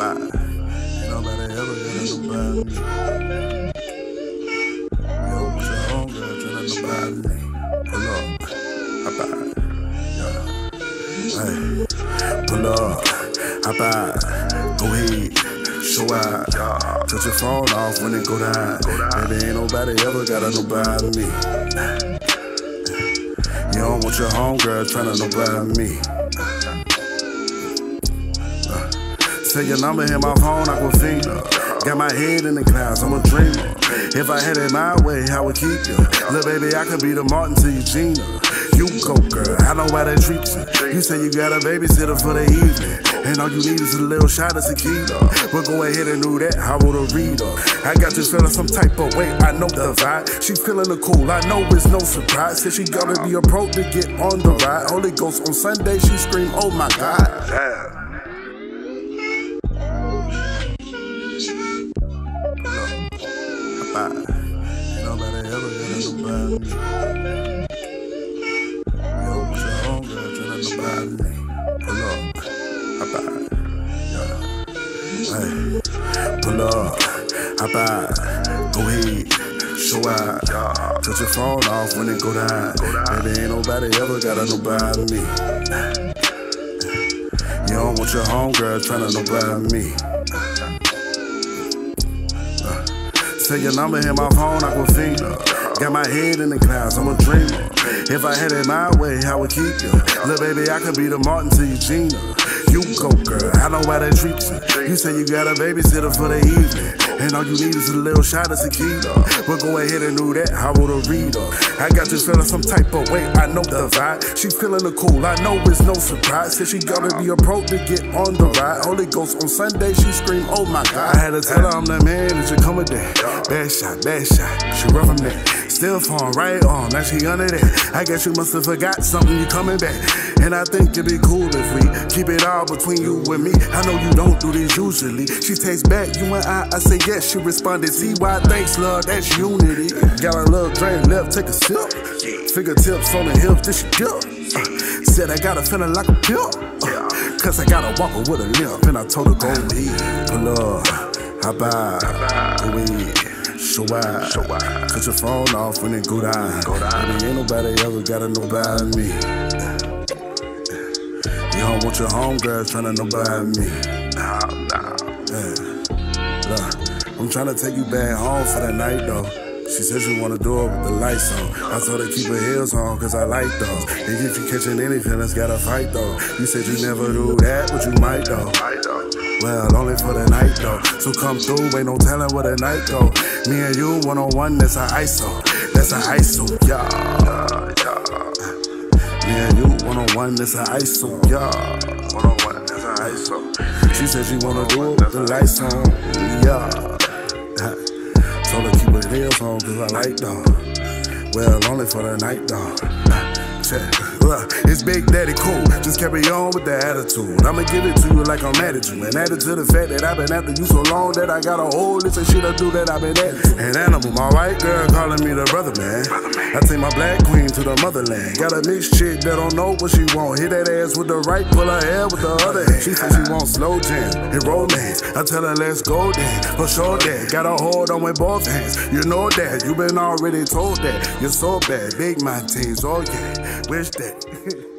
bad. Ain't nobody ever gonna nobody me. Yo, what's your home girl tryna nobody me? Pull up, hop out, yeah. Hey, pull up, hop out, go ahead, show out. Touch your phone off when it go down. Baby, ain't nobody ever gotta nobody me. You don't want your homegirl tryna nobody me. Say your number, hit my phone, Aquafina. Got my head in the clouds, I'm a dreamer. If I had it my way, I would keep you. Little baby, I could be the Martin to Eugenia. You go, girl, I know why they treat you. You say you got a babysitter for the evening, and all you need is a little shot of tequila. But go ahead and do that, I wrote a reader. I got this feeling some type of way, I know the vibe. She feeling the cool, I know it's no surprise. Said she gotta be a pro to get on the ride. Holy Ghost on Sunday, she scream, oh my God. Yeah. Ain't nobody ever gonna nobody me. Yo, what's your homegirl tryna nobody me? Pull up, hop out, yeah. Hey, pull up, hop out, go ahead, show out. Touch your phone off when it go down. Baby, ain't nobody ever gotta nobody me. You don't want your homegirl tryna nobody me. Say your number, hit my phone, Aquafina. Got my head in the clouds, I'm a dreamer. If I had it my way, I would keep you. Little baby, I could be the Martin to Eugenia. You go, girl, I know why they treat you. You say you got a babysitter for the evening, and all you need is a little shot of tequila. But go ahead and do that, I wrote a reader. I got this feeling some type of way, I know the vibe. She feeling the cool, I know it's no surprise. Said she gotta be a pro to get on the ride. Holy Ghost on Sunday, she scream, oh my God. I had to tell her I'm the man that you come with that. Bad shot, she rough from that. Still falling right on, now she under that. I guess you must have forgot something, you coming back. And I think it'd be cool if we keep it all between you and me. I know you don't do this usually. She takes back, you and I say yes. She responded, see why, thanks love, that's unity. Got a little drink left, take a sip. Fingertips on the hips, this she dip. Said I got a feeling like a pimp. Cause I got a walker with a limp. And I told her go ahead, pull up, hop out, go ahead, show out. Cut your phone off when it go down. Baby, ain't nobody ever gotta nobody me. You don't want your homegirl tryna nobody me. Nah. Yeah. Look, I'm tryna take you back home for the night though. She said she wanna do it with the lights on. I told her keep her heels on cause I like those. And if you catching any feelings, gotta fight though. You said you never do that, but you might though. Well, only for the night though. So come through, ain't no telling where the night go. Me and you one-on-one, that's an ISO. That's an ISO, yeah. Me and you one-on-one, that's an ISO, yeah. One-on-one, that's an ISO. She said she wanna do it with the lights on, yeah. Told her keep her heels on cause I like dog. Well, only for the night dog. Look, it's Big Daddy cool, just carry on with the attitude. I'ma give it to you like I'm mad at you. And added to the fact that I've been after you so long that I got a whole list of shit I do that I've been at. An animal, my white girl calling me the brother man. I take my black queen to the motherland. Got a mixed chick that don't know what she want. Hit that ass with the right, pull her hair with the other hand. She said she wants slow jam and romance. I tell her let's go then, for sure that. Got a hold on with both hands. You know that, you been already told that. You're so bad, big my teams, oh yeah. Wish that.